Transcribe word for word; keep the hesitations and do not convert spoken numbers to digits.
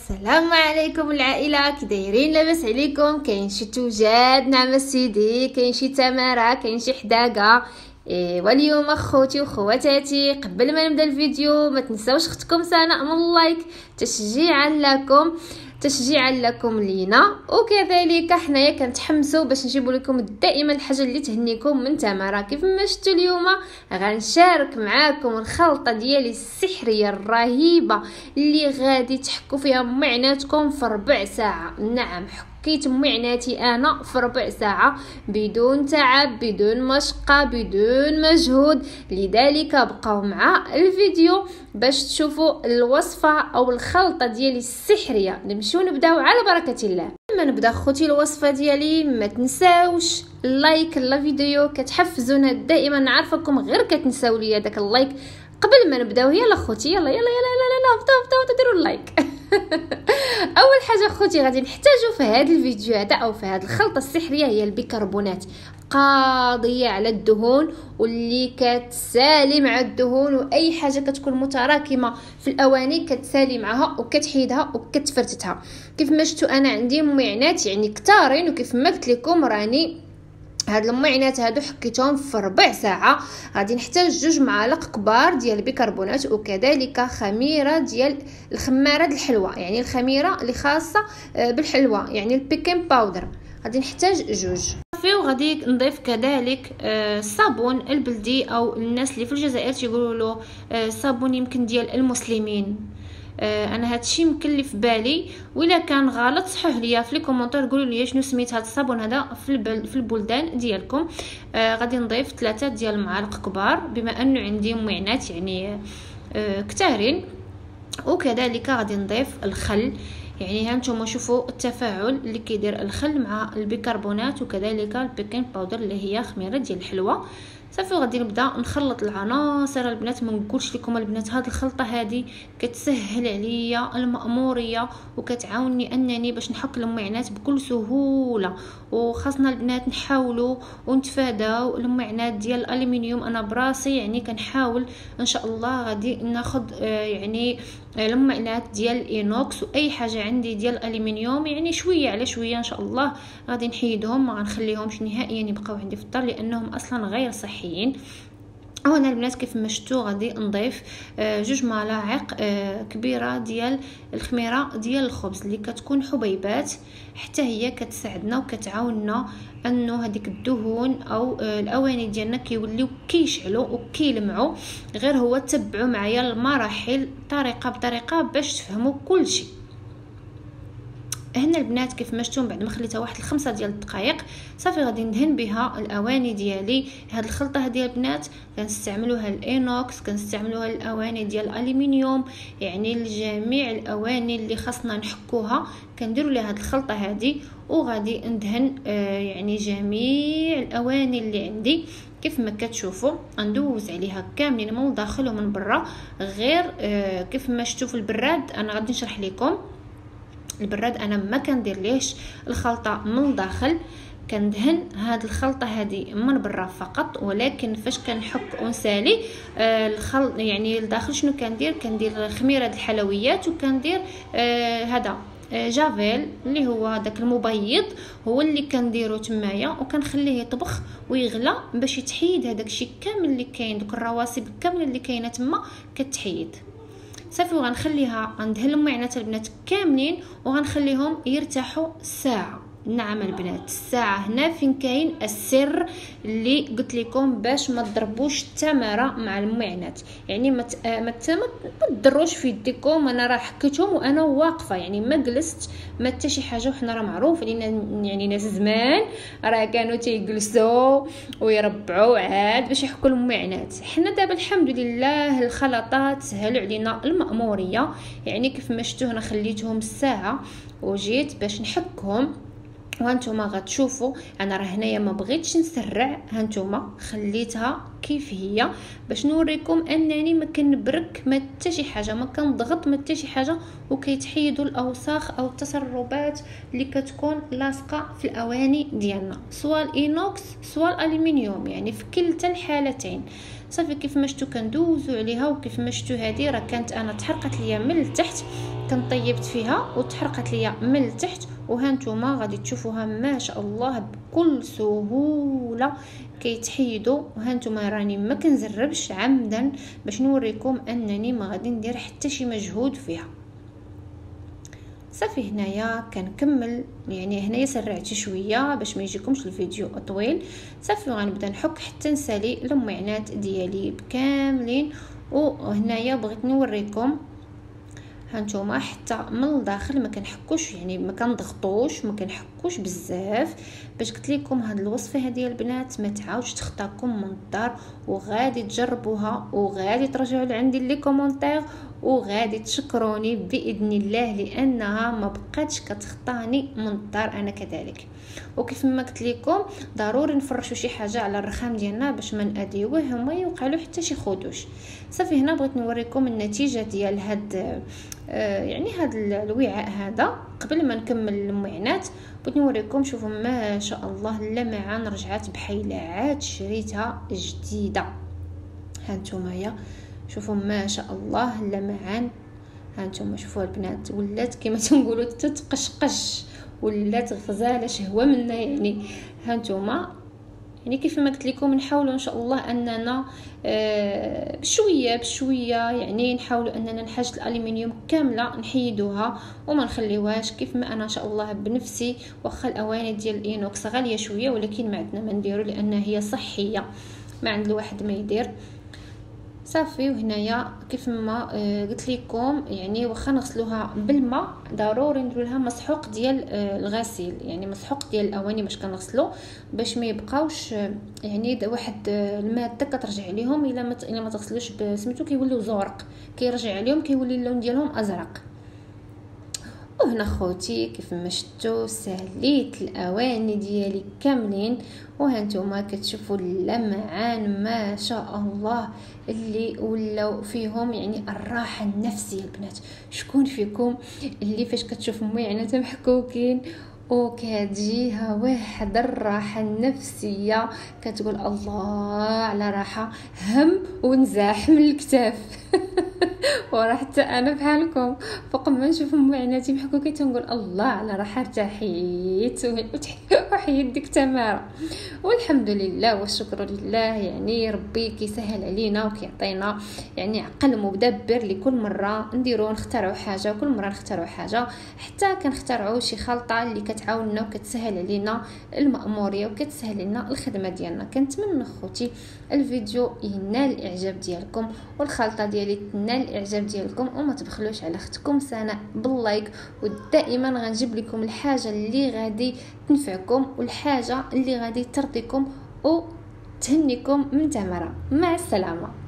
السلام عليكم العائله، كي دايرين؟ لاباس عليكم؟ كاين شي توجاد؟ نعم سيدي، كاين شي تماره، كاين شي حداقه. إيه واليوم اخوتي وخواتاتي، قبل ما نبدا الفيديو ما تنساوش اختكم سناء من اللايك تشجيعا لكم تشجيعا لكم لينا، وكذلك حنايا كنتحمسوا باش نجيب لكم دائما الحاجه اللي تهنيكم من تماره. كيف ما شفتوا اليوم غنشارك معاكم الخلطه ديالي السحريه الرهيبه اللي غادي تحكوا فيها معناتكم في ربع ساعه. نعم، حكيت معناتي انا في ربع ساعه بدون تعب، بدون مشقه، بدون مجهود. لذلك بقاو مع الفيديو باش تشوفوا الوصفه او الخلطه ديالي السحريه. نمشيو نبداو على بركه الله. لما نبدا خوتي الوصفه ديالي ما تنساوش اللايك للفيديو، كتحفزونا دائما. نعرفكم غير كتنساو لي داك اللايك قبل ما نبداو. يلا خوتي، يلا يلا يلا لا لا بطاو بطاو ديروا اللايك. اول حاجه خوتي غادي نحتاجو في هذا الفيديو هذا او في هذه الخلطه السحريه هي البيكربونات، قاضيه على الدهون واللي كتسالي مع الدهون، واي حاجه كتكون متراكمه في الاواني كتسالي معها وكتحيدها وكتفرتتها. كيف ما شفتوا انا عندي معنات يعني كتارين، وكيف ما قلت لكم راني هاد المعنات هادو حكيتهم في ربع ساعه. غادي نحتاج جوج معالق كبار ديال البيكربونات، وكذلك خميره ديال الخماره ديال الحلوى، يعني الخميره اللي خاصه بالحلوى، يعني البيكين باودر. غادي نحتاج جوج صافي. وغادي نضيف كذلك الصابون البلدي، او الناس اللي في الجزائر تيقولوا له صابون يمكن ديال المسلمين. انا هادشي مكلف بالي، ولا كان غلط صحوه ليا في لي كومونتير، قولوا لي شنو سميت هاد الصابون هذا في البل... في البلدان ديالكم. آه غادي نضيف ثلاثه ديال المعالق كبار بما انه عندي معنات يعني آه كتارين. وكذلك غادي نضيف الخل، يعني هانتوما شوفوا التفاعل اللي كيدير الخل مع البيكربونات وكذلك البيكين باودر اللي هي خميره ديال الحلوى. صافي غادي نبدا نخلط العناصر البنات. ما نقولش لكم البنات هاد الخلطه هذه كتسهل عليا المأموريه وكتعاونني انني باش نحك المعنات بكل سهوله. وخاصنا البنات نحاولوا ونتفاداو المعنات ديال الالومنيوم. انا براسي يعني كنحاول ان شاء الله غادي ناخذ يعني المعنات ديال الاينوكس، واي حاجه عندي ديال الالومنيوم يعني شويه على شويه ان شاء الله غادي نحيدهم، ما غنخليهمش نهائيا يبقاو عندي في الدار لانهم اصلا غير صحيين. هنا البنات كيف ما شفتوا غادي نضيف جوج ملاعق كبيره ديال الخميره ديال الخبز اللي كتكون حبيبات، حتى هي كتساعدنا وكتعاوننا انه هذيك الدهون او الاواني ديالنا كيوليو كيشعلوا وكيلمعوا. غير هو تبعوا معايا المراحل طريقه بطريقه باش تفهموا كل شيء. هنا البنات كيف ما شفتوا بعد ما خليتها واحد الخمسة ديال الدقائق صافي غادي ندهن بها الاواني ديالي. هاد الخلطه هذه البنات كنستعملوها الاينوكس، كنستعملوها الاواني ديال الالومنيوم، يعني لجميع الاواني اللي خاصنا نحكوها كنديروا لها هاد الخلطه هذه. وغادي ندهن آه يعني جميع الاواني اللي عندي كيف ما كتشوفوا. ندوز عليها كاملين من الداخل ومن برا. غير آه كيف ما شفتوا في البراد انا غادي نشرح لكم. البراد انا ما كندير ليش الخلطه من الداخل، كندهن هاد الخلطه هذه من برا فقط. ولكن فاش كنحك ونسالي آه الخلط يعني الداخل شنو كندير؟ كندير خميره الحلويات، وكندير آه هذا آه جافيل اللي هو داك المبيض، هو اللي كنديرو تمايا وكنخليه يطبخ ويغلى باش يتحيد هذاك الشيء كامل اللي كاين، دوك الرواسب كامل اللي كاينه تما كتحيد. صافي وغنخليها ندهن المعنات البنات كاملين وغنخليهم يرتاحوا ساعه. نعم البنات، الساعه هنا فين كاين السر اللي قلت لكم باش ما تضربوش التماره مع المعنات. يعني ما ما تضروش في يديكم. انا راه حكيتهم وانا واقفه، يعني ما جلست ما حتى شي حاجه. وحنا راه معروف علينا يعني ناس زمان راه كانوا تيجلسوا ويربعوا عاد باش يحكوا المعنات. حنا دابا الحمد لله الخلطات سهلوا علينا المأموريه. يعني كيف ما شفتوا هنا خليتهم الساعه وجيت باش نحكهم. وهانتوما غتشوفوا انا راه هنايا ما بغيتش نسرع، هانتوما خليتها كيف هي باش نوريكم انني ما كنبرك ما حتى شي حاجه، ما كنضغط ما حتى شي حاجه، وكيتحيدوا الاوساخ او التسربات اللي كتكون لاصقه في الاواني ديالنا، سواء الاينوكس سواء الالومنيوم، يعني في كلتا الحالتين. صافي كيف ما شفتوا كندوزوا عليها. وكيف ما شفتوا هذه راه كانت انا تحرقت ليا من التحت كنطيبت فيها وتحرقت ليا من التحت. وها نتوما غادي تشوفوها ما شاء الله بكل سهوله كيتحيدوا. وها نتوما راني ما كنزربش عمدا باش نوريكم انني ما غادي ندير حتى شي مجهود فيها. صافي هنايا كنكمل، يعني هنايا سرعت شويه باش ما يجيكمش الفيديو طويل. صافي غنبدا نحك حتى نسالي المعينات ديالي بكاملين. وهنايا بغيت نوريكم هانتوما حتى من الداخل ما كنحكوش، يعني ما كنضغطوش، ما كنحكوش بزاف. باش قلت لكم هاد الوصفه هذه البنات ما تعاودش تخطاكم من الدار، وغادي تجربوها وغادي ترجعوا لعندي لي كومونتير وغادي تشكروني باذن الله، لانها ما بقاتش كتخطاني من الدار انا كذلك. وكيف ما قلت لكم ضروري نفرشوا شي حاجه على الرخام ديالنا باش ما ناديوه وما يوقع له حتى شي خدوش. صافي هنا بغيت نوريكم النتيجه ديال هاد آه يعني هاد الوعاء هذا. قبل ما نكمل المعينات بغيت نوريكم، شوفوا ما شاء الله اللمعان رجعت بحيله عاد شريتها جديده. هانتوما شوفوا ما شاء الله اللمعان. هانتوما شوفوا البنات ولات كما تنقولوا تتقشقش، ولات غزاله شهوه منا يعني. هانتوما يعني كيف ما قلت لكم نحاولوا ان شاء الله اننا آه بشويه بشويه يعني نحاولوا اننا نحاج الالومنيوم كامله نحيدوها وما نخليوهاش. كيف ما انا ان شاء الله بنفسي، واخا الاواني ديال الاينوكس غاليه شويه ولكن ما عندنا ما نديرو لانها هي صحيه، ما عند الواحد ما يدير. صافي وهنايا كيف ما آه قلت لكم يعني واخا نغسلوها بالماء ضروري نديروا لها مسحوق ديال آه الغسيل، يعني مسحوق ديال الاواني باش كنغسلو باش ما يبقاوش آه يعني واحد آه الماده كترجع عليهم الا ما الا ما تغسلوش بسميتو كيوليو زورق، كيرجع عليهم كيولي اللون ديالهم ازرق. وهنا خوتي كيف ما شفتوا ساليت الاواني ديالي كاملين، وهانتوما كتشوفوا اللمعان ما شاء الله اللي ولاو فيهم يعني الراحه النفسيه. البنات شكون فيكم اللي فاش كتشوف معينات محكوكين وكتجيها واحد الراحه النفسيه كتقول الله على راحه هم ونزاح من الكتاف وراه حتى انا بحالكم فوق ما نشوف معيناتي محكوكه تنقول الله على راحه ارتحيت وحيد ديك تماره. والحمد لله والشكر لله، يعني ربي كيسهل علينا وكيعطينا يعني عقل مدبر لكل مره نديرو نخترعوا حاجه، وكل مره نخترعوا حاجه حتى كنخترعوا شي خلطه اللي كتعاوننا وكتسهل علينا المأموريه وكتسهل لنا الخدمه ديالنا. كنتمنى خوتي الفيديو ينال الاعجاب ديالكم والخلطه ديالي تنال الاعجاب ديالكم، وما تبخلوش على اختكم سناء باللايك. ودائما غنجيب لكم الحاجه اللي غادي تنفعكم والحاجه اللي غادي ترضيكم وتهنيكم من تمره. مع السلامه.